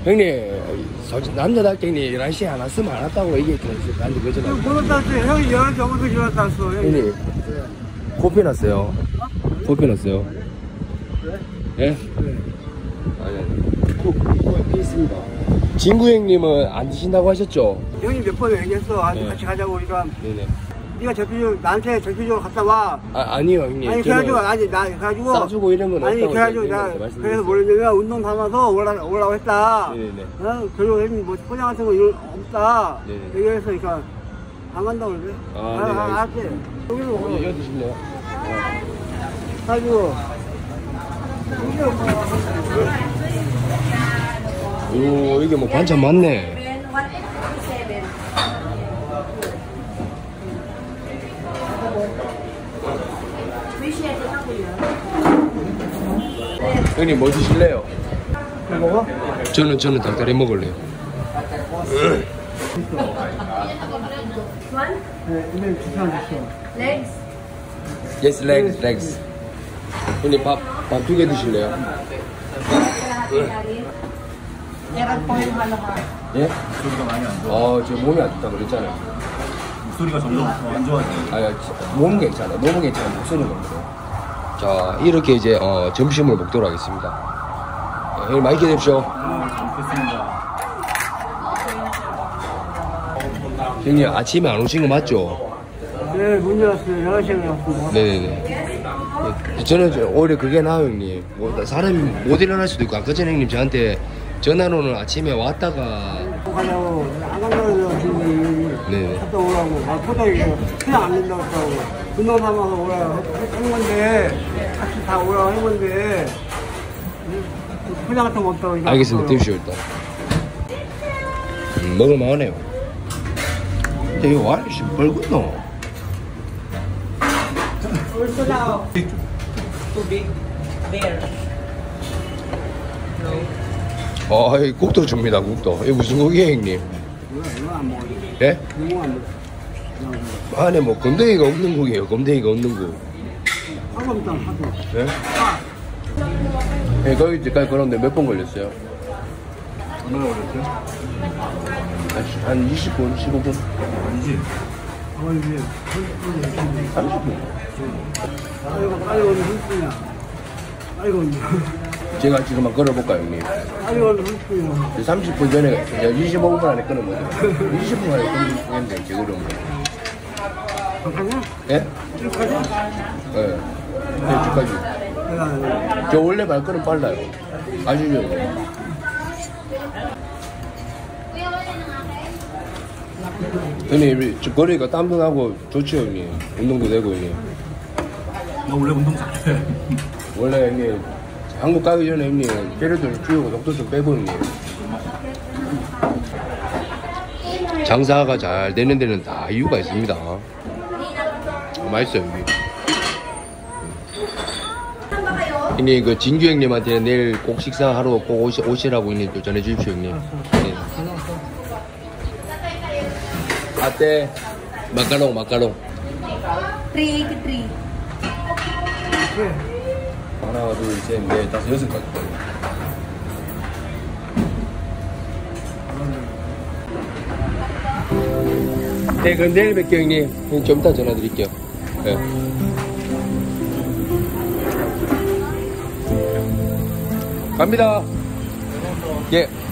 형님, 남자답게 형님 11시에 안 왔으면 안 왔다고 얘기했잖아요. 나한테 그러잖아요. 번호 땄어요. 형이 11시 넘어서 전화 땄어. 형님, 코피 났어요. 코피 났어요. 예? 네? 아니, 코피 있습니다. 진구 형님은 안 드신다고 하셨죠? 형님 몇 번 얘기했어. 네. 같이 가자고. 그러니까. 네네. 네가 나한테 절필적으로 갔다 와. 아니요, 형님. 아니, 그래가지고, 그래가지고. 싸주고 이런 건 아니, 없다고. 그래가지고, 그래서 뭐냐면, 운동 담아서 올라고 했다. 네네네. 그리고 형님 뭐, 포장 같은 거 이런 없다. 네네. 얘기해서, 그러니까, 안 간다고 그래. 네, 알았지. 여기로 먹어. 여기 드실래요? 가지고. 오, 이게 뭐 반찬 많네. 형님 뭐 드실래요? 먹어? 저는 닭다리 먹을래요. 네, 이메일 주차한 줬어. Legs. Yes, legs. 형님 밥 2개 드실래요? Meron po yung halo-halo. 예? 목소리가 많이 안 좋아. 저 몸이 안 좋다고 그랬잖아요. 목소리가 점점 더 안 좋아지네. 몸은 괜찮아요. 몸은 괜찮아요. 목소리가 없어요. 자, 이렇게 이제 점심을 먹도록 하겠습니다. 형님 맛있게 드십시오. 잘 먹겠습니다. 형님 아침에 안 오신 거 맞죠? 네, 문제 왔어요. 11시에 왔습니다. 네네네. 저는 오히려 그게 나아요, 형님. 뭐, 사람이 못 일어날 수도 있고, 아까 전에 형님 저한테 전화로는 아침에 왔다가. 가자고, 안 간다고 지금 네네. 갔다 오라고. 포장이 그냥 안 된다고 했다고. 운동 삼아서 오라고 한 건데, 같이 다 오라고 한 건데, 포장 같은 거 없다고. 알겠습니다. 드십시오, 일단. 먹을만하네요. 근데 이거 와, 씨, 벌겋노? 이 국도 줍니다, 국도. 이게 무슨 국이에요, 형님? 이거 안 먹어요. 예? 이거 안 먹어요. 안에 뭐, 검댕이가 없는 국이에요, 검댕이가 없는 국. 하도 없잖아, 하도. 예? 예, 거기까지 걸었는데 몇 번 걸렸어요? 얼마나 걸렸어요? 한 20분, 15분? 아니지. 아버지, 30분. 빨리 오는 hul뿐이야. 빨리 오는. 제가 지금 한번 걸어볼까요, 형님? 빨리 오는 hul뿐이야. 30분 전에, 25분 안에 끊은 거죠. 20분 안에 끊는데, 이제 그런 거. 가냐? 예? 쭉 가자. 예. 네, 쭉까지. 저 원래 발걸음 빨라요. 아시죠? 형님, 저 거리가 땀도 나고 좋죠, 형님. 운동도 되고, 형님. 나 원래 운동 잘해. 원래 형님, 한국 가기 전에 형님, 배를 좀 줄이고 속도 좀 빼고, 형님. 장사가 잘 되는 데는 다 이유가 있습니다. 맛있어요, 여기. 형님, 그 진규 형님한테 내일 꼭 식사하러 꼭 오시라고 형님 또 전해주십시오, 형님. 네. 아떼, 마카롱. 383. 하나, 둘, 셋, 넷, 다섯, 여섯 가지. 네, 그럼 내일 뵐게요, 형님. 좀 이따 전화 드릴게요. 네. 갑니다. 예.